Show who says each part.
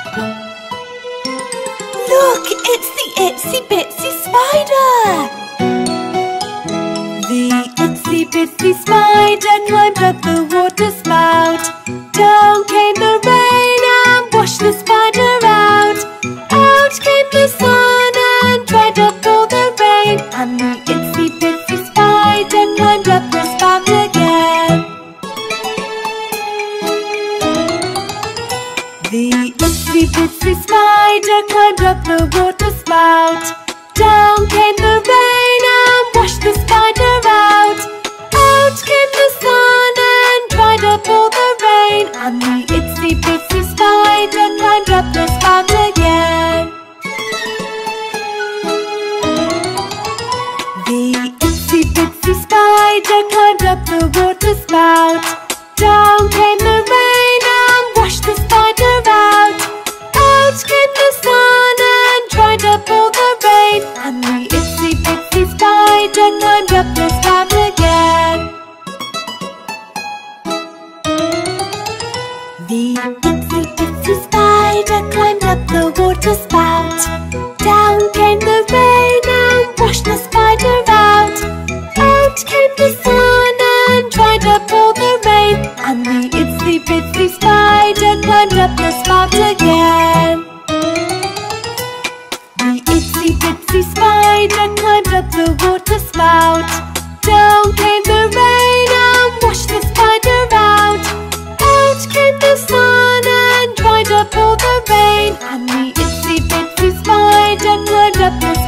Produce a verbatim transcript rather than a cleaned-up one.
Speaker 1: Look, it's the Itsy Bitsy Spider! The Itsy Bitsy Spider climbed up the water spout. Down came the rain and washed the spider out. Out came the sun and dried up all the rain. And the Itsy Bitsy Spider climbed up the spout again. The Itsy Bitsy Spider climbed up the water spout. Down came the rain and washed the spider out. Out came the sun and dried up all the rain. And the Itsy Bitsy Spider climbed up the spout again. The Itsy Bitsy Spider climbed up the water spout. Down came the rain and washed the spider out. Out came the sun and dried up all the rain. And the Itsy Bitsy Spider climbed up the spout again. The Itsy Bitsy Spider climbed up the water spout. Down came the rain and washed the spider out. Out came the sun and dried up all the rain. And the Itsy Bitsy Spider climbed up the spout again. The Itsy Bitsy Spider climbed up the water spout. Down came the rain and washed the spider out. Out came the sun and dried up all the rain. And the Itsy Bitsy Spider climbed up the